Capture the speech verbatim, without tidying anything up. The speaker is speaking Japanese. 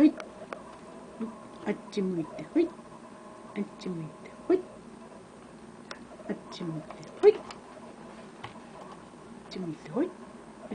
ほい。あっち向いてほい。あっち向いてほい。あっち向いてほい。あっち向いてほい。